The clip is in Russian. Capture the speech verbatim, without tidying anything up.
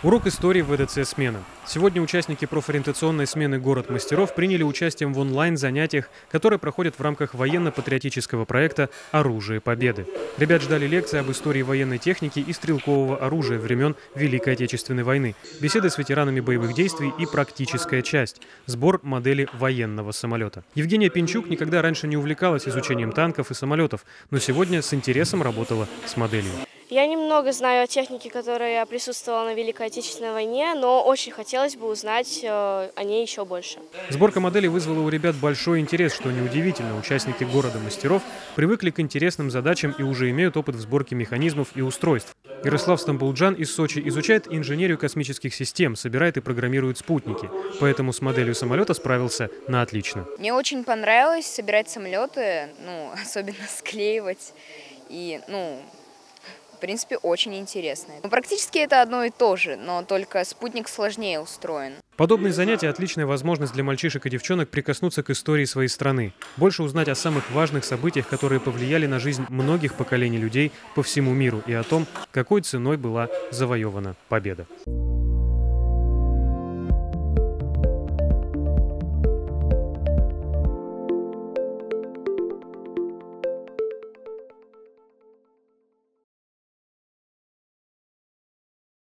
Урок истории в ВДЦ «Смена». Сегодня участники профориентационной смены «Город мастеров» приняли участие в онлайн-занятиях, которые проходят в рамках военно-патриотического проекта «Оружие Победы». Ребят ждали лекции об истории военной техники и стрелкового оружия времен Великой Отечественной войны, беседы с ветеранами боевых действий и практическая часть – сбор модели военного самолета. Евгения Пинчук никогда раньше не увлекалась изучением танков и самолетов, но сегодня с интересом работала с моделью. Я немного знаю о технике, которая присутствовала на Великой Отечественной войне, но очень хотелось бы узнать э, о ней еще больше. Сборка моделей вызвала у ребят большой интерес, что неудивительно. Участники «Города мастеров» привыкли к интересным задачам и уже имеют опыт в сборке механизмов и устройств. Ярослав Стамбулджан из Сочи изучает инженерию космических систем, собирает и программирует спутники. Поэтому с моделью самолета справился на отлично. Мне очень понравилось собирать самолеты, ну, особенно склеивать и, ну... В принципе, очень интересно. Ну, практически это одно и то же, но только спутник сложнее устроен. Подобные занятия – отличная возможность для мальчишек и девчонок прикоснуться к истории своей страны, больше узнать о самых важных событиях, которые повлияли на жизнь многих поколений людей по всему миру и о том, какой ценой была завоевана победа.